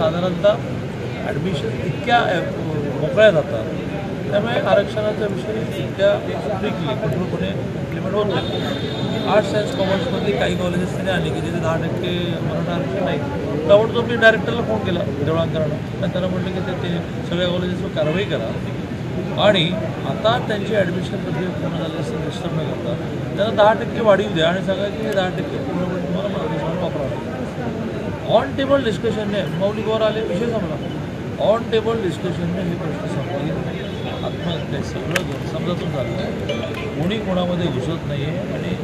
साधारणतः ॲडमिशन इतक्या मोकळ्या जातात, त्यामुळे आरक्षणाचा विषय इतक्या स्ट्रिक्टली कठोरपणे इम्प्लिमेंट होत नाही. आर्ट्स सायन्स कॉमर्समधली काही कॉलेजेस तरी आली की जिथे 10% मराठा आरक्षण नाही, ताबडतोब मी डायरेक्टरला फोन केला देवळांकरांना, त्यांना म्हटलं की ते सगळ्या कॉलेजेसवर कारवाई करा आणि आता त्यांची ॲडमिशन प्रक्रिया पूर्ण झाली असं डिस्टर्ब न करता त्यांना 10% वाढीव द्या आणि सांगा की हे 10% पूर्णपणे तुम्हाला मराठा वापरावं. ऑन टेबल डिस्कशनने मौलिकवर आले, विषय संपला. ऑन टेबल डिस्कशनने हे प्रश्न संपले. आत्महत्या सगळं गैरसमजातून झालं आहे, कोणी कोणामध्ये घुसत नाही आहे आणि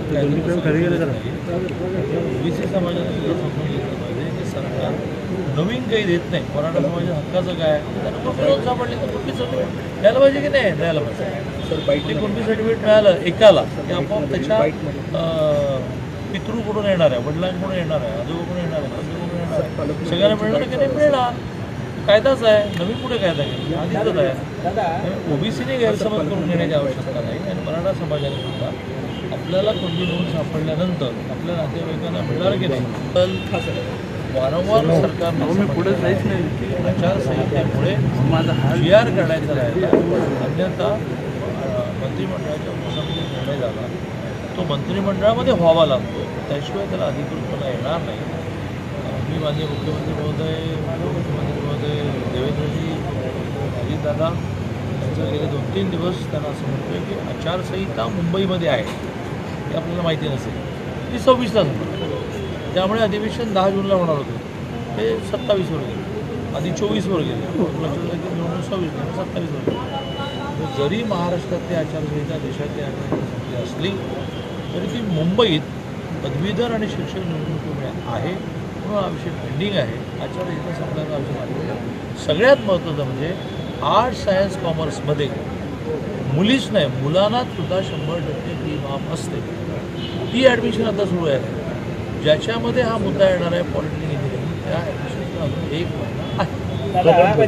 ओबीसी समाजाने सुद्धा समजून घेतलं पाहिजे की सरकार नवीन काही देत नाही. मराठा समाजाच्या हक्काचं काय त्यांना कुठे सापडले तर कुठली सर्टिफिकेट द्यायला पाहिजे की नाही द्यायला पाहिजे. सर बाईटली कोणती सर्टिफिकेट मिळालं एकाला की आपोआप त्याच्या पितृकडून येणार आहे, वडिलांकडून येणार आहे, आजोबाकडून येणार आहे, आजोबाकडून येणार आहे, सगळ्यांना मिळणार की नाही मिळणार. कायदाच आहे, नवीन कुठे कायदा केला आधीच आहे. ओबीसीने गैरसमज करून घेण्याची आवश्यकता नाही आणि मराठा समाजाने सुद्धा आपल्याला कोणती नोंद सापडल्यानंतर आपल्या नातेवाईकांना मिळणार की नाही. तर वारंवार सरकारने पुढे जायच नाही आचारसंहितेमुळे GR काढायचा राहिला, अन्यथा मंत्रिमंडळाच्या उपसमितीत निर्णय झाला तो मंत्रिमंडळामध्ये व्हावा लागतो, त्याशिवाय त्याला अधिकृतपणा येणार नाही. मी माननीय मुख्यमंत्री महोदय, उपमुख्यमंत्री महोदय देवेंद्रजी, अजितदादा यांचं गेले 2-3 दिवस त्यांना असं म्हणतोय की आचारसंहिता मुंबईमध्ये आहे हे आपल्याला माहिती नसेल, ती 26ला होणार. त्यामुळे अधिवेशन 10 जूनला होणार होतं, ते 27वर गेले, आधी 24वर गेले, निवडणूक 26 27वर गेले. जरी महाराष्ट्रातली आचारसंहिता देशातली आचारसंहिता असली तरी ती मुंबईत पदवीधर आणि शिक्षक निवडणुकीमुळे आहे, म्हणून हा विषय पेंडिंग आहे. आचारसंहिता संपल्याचा आमच्या सगळ्यात महत्त्वाचं म्हणजे आर्ट्स सायन्स कॉमर्समध्ये मुलीच नाही मुलांना सुद्धा 100% फी माफ असते. ती ॲडमिशन आता सुरू आहे, ज्याच्यामध्ये हा मुद्दा येणार आहे पॉलिटेक्निक इंजिनिअरिंग, त्या ॲडमिशनचा अजून 1 महिना आहे.